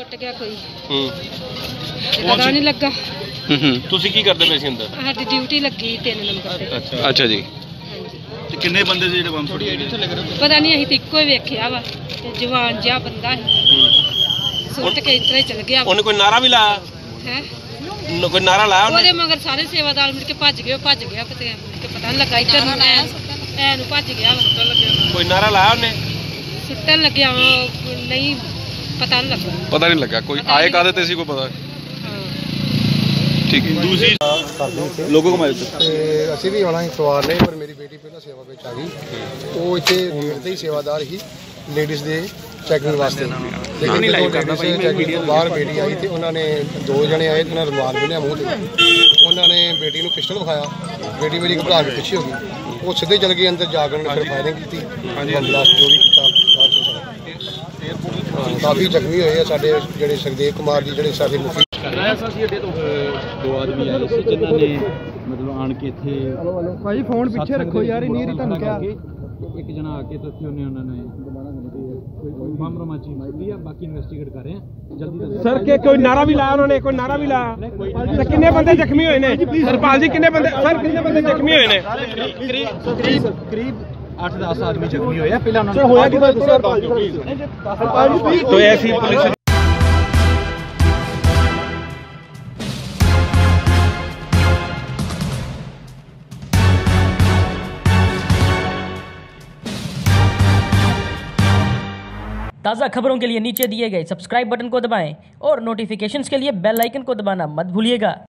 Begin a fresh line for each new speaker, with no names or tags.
ਸੁੱਟ ਗਿਆ ਕੋਈ ਪਤਾ ਨਹੀਂ ਲੱਗਾ।
ਤੁਸੀਂ ਕੀ ਕਰਦੇ ਪਏ ਸੀ ਅੰਦਰ?
ਸਾਡੀ ਡਿਊਟੀ ਲੱਗੀ 3 ਨੰਬਰ ਤੇ।
ਅੱਛਾ ਜੀ। ਤੇ ਕਿੰਨੇ ਬੰਦੇ ਸੀ ਜਿਹੜੇ ਬੰਬ ਸੁੱਟ ਗਏ?
ਪਤਾ ਨਹੀਂ, ਅਸੀਂ ਤੇ ਇੱਕੋ ਹੀ ਵੇਖਿਆ ਵਾ ਤੇ ਜਵਾਨ ਜਿਹਾ ਬੰਦਾ ਸੀ ਸੁੱਟ ਕੇ ਇਸ ਤਰ੍ਹਾਂ ਹੀ ਚਲ ਗਿਆ।
ਉਹਨੇ ਕੋਈ ਨਾਰਾ ਵੀ ਲਾਇਆ
ਹੈ?
ਕੋਈ ਨਾਰਾ ਲਾਇਆ
ਉਹਦੇ ਮਗਰ ਸਾਰੇ ਸੇਵਾਦਾਰ ਮਿਲ ਕੇ ਭੱਜ ਗਏ। ਭੱਜ ਗਿਆ ਪਤਾ ਨਹੀਂ ਲੱਗਾ ਇੱਧਰ ਨੂੰ ਐ ਨੂੰ ਭੱਜ ਗਿਆ।
ਕੋਈ ਨਾਰਾ ਲਾਇਆ ਉਹਨੇ?
ਸੁੱਟਣ ਲੱਗਿਆ ਨਹੀਂ ਪਤਾ ਨਹੀਂ ਲੱਗਾ।
ਪਤਾ ਨਹੀਂ ਲੱਗਾ ਕੋਈ ਆਏ ਕਾਹਦੇ ਤੇ ਸੀ ਕੋਈ ਪਤਾ? ठीक है। दूसरी लोगों को
ਅਸੀਂ ਵੀ ਆਉਣਾ ਸੀ ਸਵਾਰ ਨੇ, ਪਰ ਮੇਰੀ ਬੇਟੀ ਪਹਿਲਾਂ ਸੇਵਾ ਵਿੱਚ ਆ ਗਈ। ਉਹ ਇੱਥੇ ਗੇਟ ਤੇ ਹੀ ਸੇਵਾਦਾਰ ਸੀ ਲੇਡੀਜ਼ ਦੇ ਚੈਕਿੰਗ ਵਾਸਤੇ। ਲੇਕਿਨ ਚੈਕਿੰਗ ਤੋਂ ਬਾਹਰ ਬੇਟੀ ਆਈ ਤੇ ਉਹਨਾਂ ਨੇ 2 ਜਣੇ ਆਏ ਤੇ ਉਹਨਾਂ ਰੁਮਾਲ ਬੰਨ੍ਹਿਆ ਮੂੰਹ ਤੇ। ਉਹਨਾਂ ਨੇ ਬੇਟੀ ਨੂੰ ਪਿਸਟਲ ਵਿਖਾਇਆ। ਬੇਟੀ ਮੇਰੀ ਘਬਰਾ ਕੇ ਪਿੱਛੇ ਹੋ ਗਈ। ਉਹ ਸਿੱਧੇ ਚਲ ਗਏ ਅੰਦਰ ਜਾ ਕੇ ਉਹਨੇ ਫਿਰ ਫਾਇਰਿੰਗ ਕੀਤੀ। ਬਲਾਸਟ ਜੋ ਵੀ ਕੀਤਾ ਕਾਫੀ ਜ਼ਖਮੀ ਹੋਏ ਆ ਸਾਡੇ ਜਿਹੜੇ ਸੁਖਦੇਵ ਕੁਮਾਰ ਜੀ ਜਿਹੜੇ ਸਾਡੇ ਮੁਖੀ।
दो आदमी आए थे जिन्होंने मतलब आन के थे
भाई फोन पीछे रखो यार इन्हीं रिटर्न क्या
एक जना आके तो उन्होंने बम रमाची लिया। बाकी इन्वेस्टिगेट कर रहे हैं जल्दी।
सर के कोई नारा भी लाया उन्होंने? कोई नारा भी लाया? कितने बंदे जख्मी हुए ने सरपाल जी? कितने बंदे सर कितने बंदे जख्मी हुए ने?
करीब 8-10 आदमी जख्मी होए। पहले
तो ऐसी पुलिस
ताज़ा खबरों के लिए नीचे दिए गए सब्सक्राइब बटन को दबाएं और नोटिफिकेशंस के लिए बेल आइकन को दबाना मत भूलिएगा।